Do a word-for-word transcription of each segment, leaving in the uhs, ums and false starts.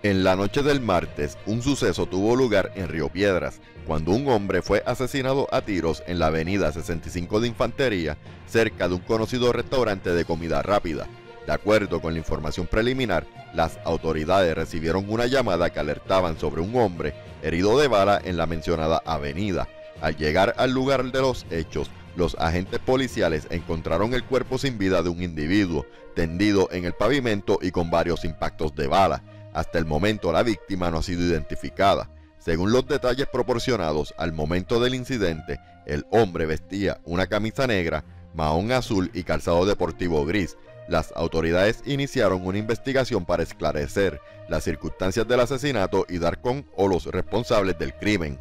En la noche del martes, un suceso tuvo lugar en Río Piedras, cuando un hombre fue asesinado a tiros en la avenida sesenta y cinco de Infantería, cerca de un conocido restaurante de comida rápida. De acuerdo con la información preliminar, las autoridades recibieron una llamada que alertaban sobre un hombre herido de bala en la mencionada avenida. Al llegar al lugar de los hechos, los agentes policiales encontraron el cuerpo sin vida de un individuo, tendido en el pavimento y con varios impactos de bala. Hasta el momento la víctima no ha sido identificada. Según los detalles proporcionados al momento del incidente, el hombre vestía una camisa negra, mahón azul y calzado deportivo gris. Las autoridades iniciaron una investigación para esclarecer las circunstancias del asesinato y dar con o los responsables del crimen.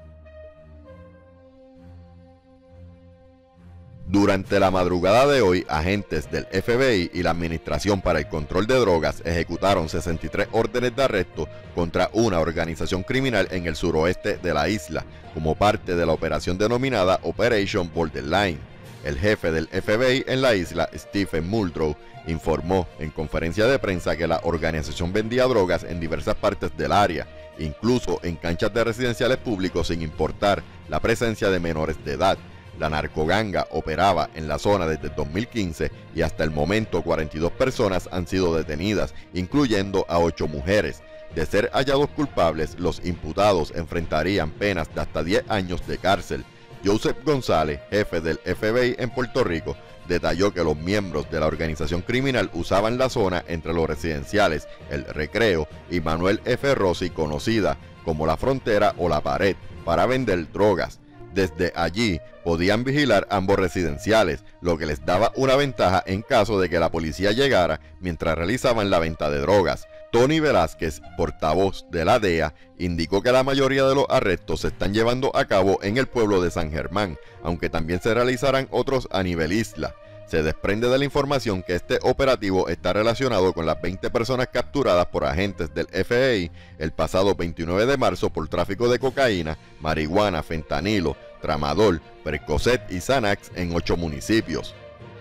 Durante la madrugada de hoy, agentes del F B I y la Administración para el Control de Drogas ejecutaron sesenta y tres órdenes de arresto contra una organización criminal en el suroeste de la isla, como parte de la operación denominada Operation Borderline. El jefe del F B I en la isla, Stephen Muldrow, informó en conferencia de prensa que la organización vendía drogas en diversas partes del área, incluso en canchas de residenciales públicos, sin importar la presencia de menores de edad. La narcoganga operaba en la zona desde el dos mil quince y hasta el momento cuarenta y dos personas han sido detenidas, incluyendo a ocho mujeres. De ser hallados culpables, los imputados enfrentarían penas de hasta diez años de cárcel. Joseph González, jefe del F B I en Puerto Rico, detalló que los miembros de la organización criminal usaban la zona entre los residenciales, el Recreo y Manuel F. Rossi, conocida como la Frontera o la Pared, para vender drogas. Desde allí podían vigilar ambos residenciales, lo que les daba una ventaja en caso de que la policía llegara mientras realizaban la venta de drogas. Tony Velázquez, portavoz de la D E A, indicó que la mayoría de los arrestos se están llevando a cabo en el pueblo de San Germán, aunque también se realizarán otros a nivel isla. Se desprende de la información que este operativo está relacionado con las veinte personas capturadas por agentes del F B I el pasado veintinueve de marzo por tráfico de cocaína, marihuana, fentanilo, tramadol, Percocet y Xanax en ocho municipios.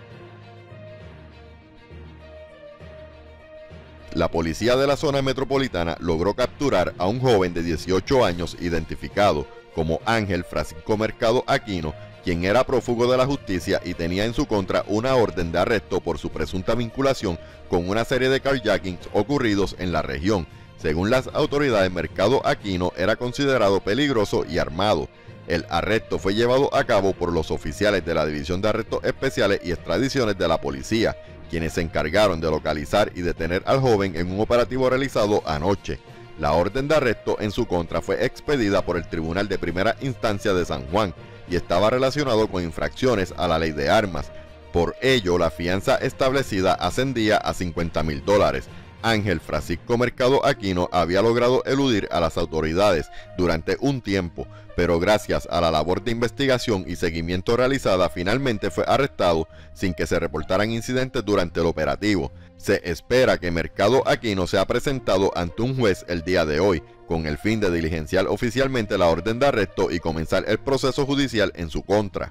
La policía de la zona metropolitana logró capturar a un joven de dieciocho años identificado como Ángel Francisco Mercado Aquino, quien era prófugo de la justicia y tenía en su contra una orden de arresto por su presunta vinculación con una serie de carjackings ocurridos en la región. Según las autoridades, Mercado Aquino era considerado peligroso y armado. El arresto fue llevado a cabo por los oficiales de la División de Arrestos Especiales y Extradiciones de la policía, quienes se encargaron de localizar y detener al joven en un operativo realizado anoche. La orden de arresto en su contra fue expedida por el Tribunal de Primera Instancia de San Juan y estaba relacionado con infracciones a la ley de armas. Por ello, la fianza establecida ascendía a cincuenta mil dólares. Ángel Francisco Mercado Aquino había logrado eludir a las autoridades durante un tiempo, pero gracias a la labor de investigación y seguimiento realizada, finalmente fue arrestado sin que se reportaran incidentes durante el operativo. Se espera que Mercado Aquino sea presentado ante un juez el día de hoy, con el fin de diligenciar oficialmente la orden de arresto y comenzar el proceso judicial en su contra.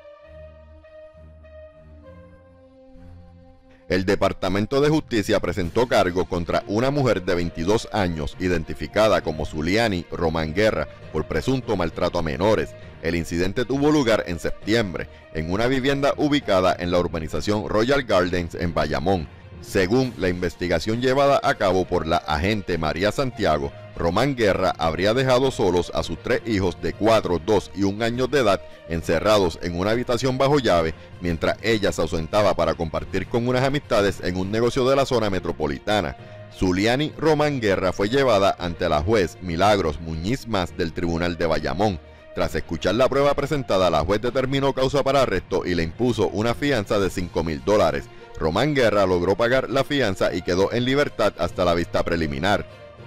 El Departamento de Justicia presentó cargo contra una mujer de veintidós años, identificada como Zuliani Román Guerra, por presunto maltrato a menores. El incidente tuvo lugar en septiembre, en una vivienda ubicada en la urbanización Royal Gardens en Bayamón. Según la investigación llevada a cabo por la agente María Santiago, Román Guerra habría dejado solos a sus tres hijos de cuatro, dos y un años de edad encerrados en una habitación bajo llave mientras ella se ausentaba para compartir con unas amistades en un negocio de la zona metropolitana. Zuliani Román Guerra fue llevada ante la juez Milagros Muñiz Más del Tribunal de Bayamón. Tras escuchar la prueba presentada, la juez determinó causa para arresto y le impuso una fianza de cinco mil dólares. Román Guerra logró pagar la fianza y quedó en libertad hasta la vista preliminar.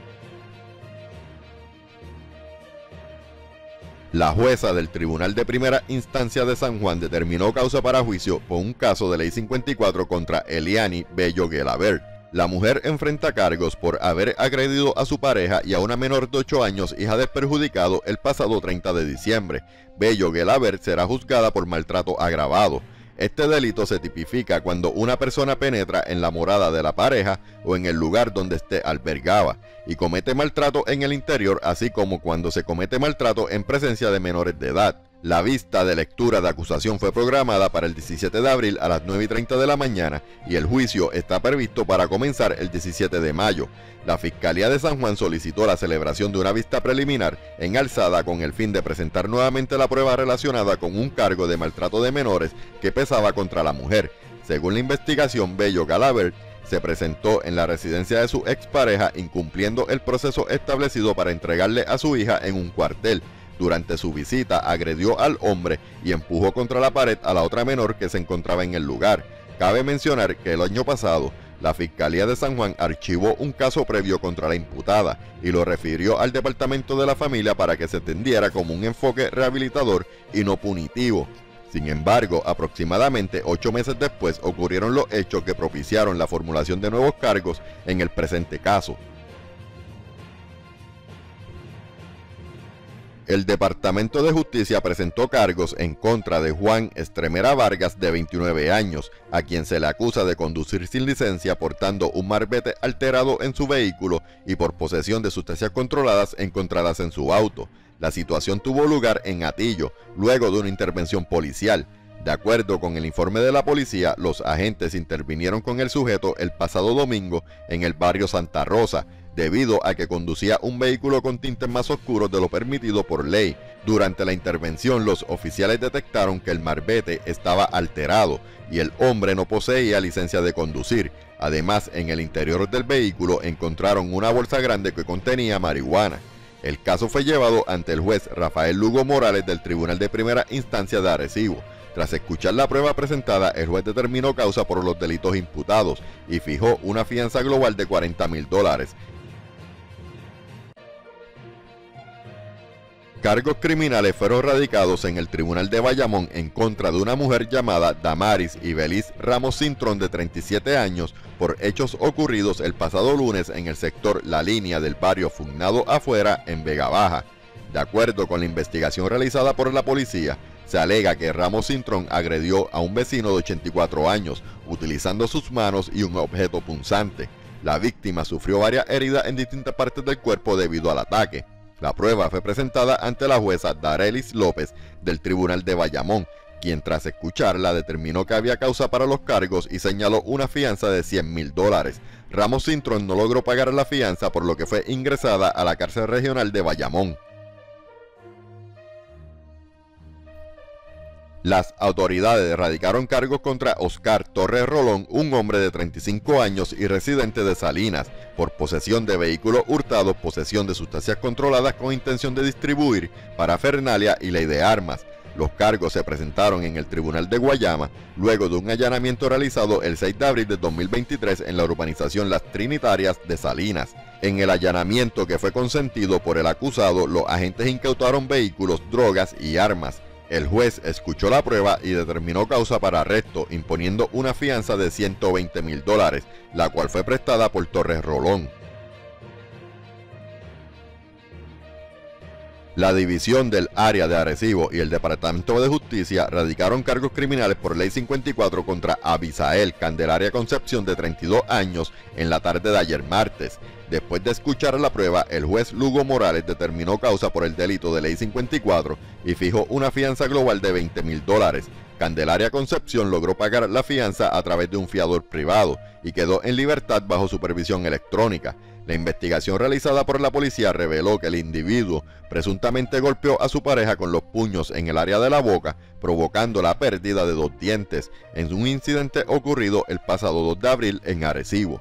La jueza del Tribunal de Primera Instancia de San Juan determinó causa para juicio por un caso de ley cincuenta y cuatro contra Eliani Bello Gelabert. La mujer enfrenta cargos por haber agredido a su pareja y a una menor de ocho años, hija del perjudicado, el pasado treinta de diciembre. Bello Gelabert será juzgada por maltrato agravado. Este delito se tipifica cuando una persona penetra en la morada de la pareja o en el lugar donde éste albergaba y comete maltrato en el interior, así como cuando se comete maltrato en presencia de menores de edad. La vista de lectura de acusación fue programada para el diecisiete de abril a las nueve y treinta de la mañana y el juicio está previsto para comenzar el diecisiete de mayo. La Fiscalía de San Juan solicitó la celebración de una vista preliminar en alzada con el fin de presentar nuevamente la prueba relacionada con un cargo de maltrato de menores que pesaba contra la mujer. Según la investigación, Bello Galaber se presentó en la residencia de su expareja incumpliendo el proceso establecido para entregarle a su hija en un cuartel. Durante su visita agredió al hombre y empujó contra la pared a la otra menor que se encontraba en el lugar. Cabe mencionar que el año pasado la Fiscalía de San Juan archivó un caso previo contra la imputada y lo refirió al Departamento de la Familia para que se entendiera como un enfoque rehabilitador y no punitivo. Sin embargo, aproximadamente ocho meses después ocurrieron los hechos que propiciaron la formulación de nuevos cargos en el presente caso. El Departamento de Justicia presentó cargos en contra de Juan Estremera Vargas, de veintinueve años, a quien se le acusa de conducir sin licencia portando un marbete alterado en su vehículo y por posesión de sustancias controladas encontradas en su auto. La situación tuvo lugar en Atillo, luego de una intervención policial. De acuerdo con el informe de la policía, los agentes intervinieron con el sujeto el pasado domingo en el barrio Santa Rosa, debido a que conducía un vehículo con tintes más oscuros de lo permitido por ley. Durante la intervención, los oficiales detectaron que el marbete estaba alterado y el hombre no poseía licencia de conducir. Además, en el interior del vehículo encontraron una bolsa grande que contenía marihuana. El caso fue llevado ante el juez Rafael Lugo Morales del Tribunal de Primera Instancia de Arecibo. Tras escuchar la prueba presentada, el juez determinó causa por los delitos imputados y fijó una fianza global de cuarenta mil dólares. Cargos criminales fueron radicados en el Tribunal de Bayamón en contra de una mujer llamada Damaris Ibeliz Ramos Cintrón, de treinta y siete años, por hechos ocurridos el pasado lunes en el sector La Línea del barrio Fugnado Afuera, en Vega Baja. De acuerdo con la investigación realizada por la policía, se alega que Ramos Cintrón agredió a un vecino de ochenta y cuatro años, utilizando sus manos y un objeto punzante. La víctima sufrió varias heridas en distintas partes del cuerpo debido al ataque. La prueba fue presentada ante la jueza Darelis López del Tribunal de Bayamón, quien tras escucharla determinó que había causa para los cargos y señaló una fianza de cien mil dólares. Ramos Cintrón no logró pagar la fianza, por lo que fue ingresada a la cárcel regional de Bayamón. Las autoridades radicaron cargos contra Oscar Torres Rolón, un hombre de treinta y cinco años y residente de Salinas, por posesión de vehículos hurtados, posesión de sustancias controladas con intención de distribuir, parafernalia y ley de armas. Los cargos se presentaron en el Tribunal de Guayama luego de un allanamiento realizado el seis de abril de dos mil veintitrés en la urbanización Las Trinitarias de Salinas. En el allanamiento, que fue consentido por el acusado, los agentes incautaron vehículos, drogas y armas. El juez escuchó la prueba y determinó causa para arresto, imponiendo una fianza de ciento veinte mil dólares, la cual fue prestada por Torres Rolón. La División del Área de Arecibo y el Departamento de Justicia radicaron cargos criminales por ley cincuenta y cuatro contra Abisael Candelaria Concepción, de treinta y dos años, en la tarde de ayer martes. Después de escuchar la prueba, el juez Lugo Morales determinó causa por el delito de ley cincuenta y cuatro y fijó una fianza global de veinte mil dólares. Candelaria Concepción logró pagar la fianza a través de un fiador privado y quedó en libertad bajo supervisión electrónica. La investigación realizada por la policía reveló que el individuo presuntamente golpeó a su pareja con los puños en el área de la boca, provocando la pérdida de dos dientes, en un incidente ocurrido el pasado dos de abril en Arecibo.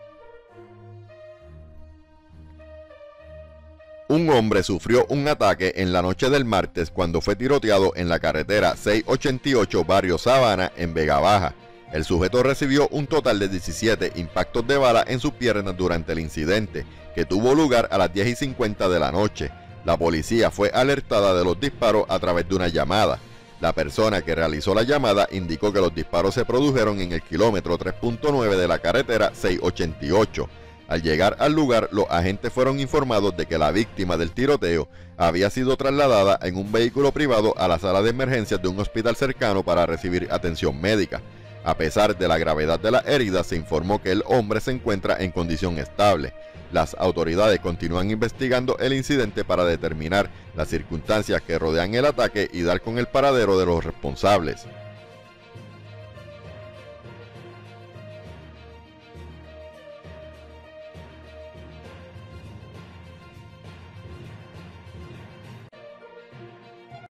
Un hombre sufrió un ataque en la noche del martes cuando fue tiroteado en la carretera seiscientos ochenta y ocho barrio Sabana, en Vega Baja. El sujeto recibió un total de diecisiete impactos de bala en sus piernas durante el incidente, que tuvo lugar a las diez y cincuenta de la noche. La policía fue alertada de los disparos a través de una llamada. La persona que realizó la llamada indicó que los disparos se produjeron en el kilómetro tres punto nueve de la carretera seiscientos ochenta y ocho. Al llegar al lugar, los agentes fueron informados de que la víctima del tiroteo había sido trasladada en un vehículo privado a la sala de emergencias de un hospital cercano para recibir atención médica. A pesar de la gravedad de las heridas, se informó que el hombre se encuentra en condición estable. Las autoridades continúan investigando el incidente para determinar las circunstancias que rodean el ataque y dar con el paradero de los responsables.